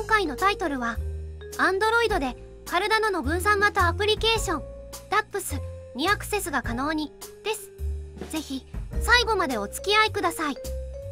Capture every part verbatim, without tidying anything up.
今回のタイトルは Android でカルダノの分散型アプリケーション ダップス にアクセスが可能にです。ぜひ最後までお付き合いください。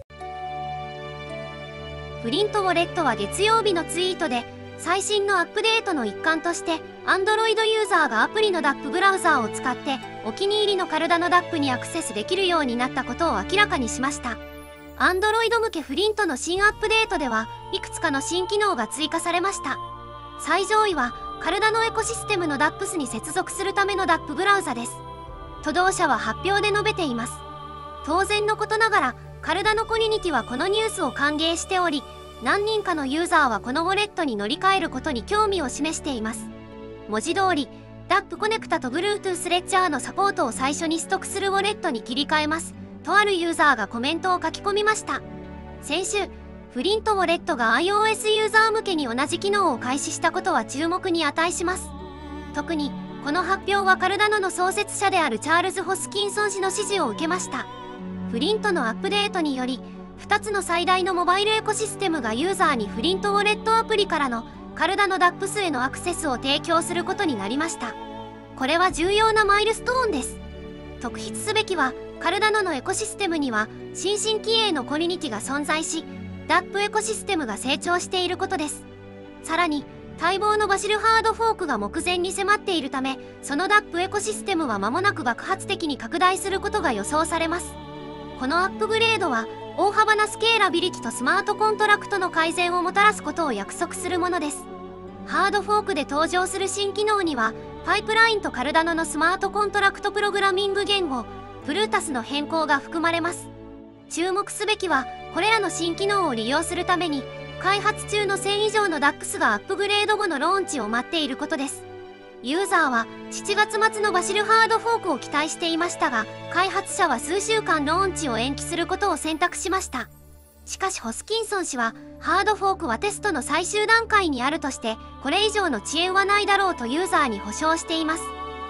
フリントウォレットは月曜日のツイートで、最新のアップデートの一環として Android ユーザーがアプリの ダップ ブラウザーを使ってお気に入りのカルダノ ダップ にアクセスできるようになったことを明らかにしました。Android 向けフリントの新アップデートではいくつかの新機能が追加されました。最上位はカルダノエコシステムの ダップス に接続するための ダップ ブラウザです。都道社は発表で述べています。当然のことながらカルダノコミュニティはこのニュースを歓迎しており、何人かのユーザーはこのウォレットに乗り換えることに興味を示しています。文字通り ダップ コネクタと Bluetooth レッジャーのサポートを最初に取得するウォレットに切り替えますとあるユーザーがコメントを書き込みました。先週フリントウォレットが iOS ユーザー向けに同じ機能を開始したことは注目に値します。特にこの発表はカルダノの創設者であるチャールズ・ホスキンソン氏の指示を受けました。フリントのアップデートによりふたつの最大のモバイルエコシステムがユーザーにフリントウォレットアプリからのカルダノ ダップス へのアクセスを提供することになりました。これは重要なマイルストーンです。特筆すべきはカルダノのエコシステムには新進気鋭のコミュニティが存在し、 ダップ エコシステムが成長していることです。さらに待望のバシルハードフォークが目前に迫っているため、その ダップ エコシステムは間もなく爆発的に拡大することが予想されます。このアップグレードは大幅なスケーラビリティとスマートコントラクトの改善をもたらすことを約束するものです。ハードフォークで登場する新機能にはパイプラインとカルダノのスマートコントラクトプログラミング言語プルータスの変更が含まれます。注目すべきはこれらの新機能を利用するために開発中のせん以上の ダックス がアップグレード後のローンチを待っていることです。ユーザーはしちがつ末のバシルハードフォークを期待していましたが、開発者は数週間ローンチを延期することを選択しました。しかしホスキンソン氏はハードフォークはテストの最終段階にあるとして、これ以上の遅延はないだろうとユーザーに保証しています。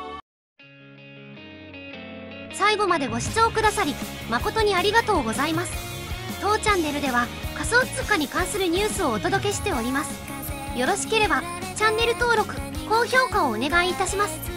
最後までご視聴くださり誠にありがとうございます。当チャンネルでは仮想通貨に関するニュースをお届けしております。よろしければチャンネル登録高評価をお願いいたします。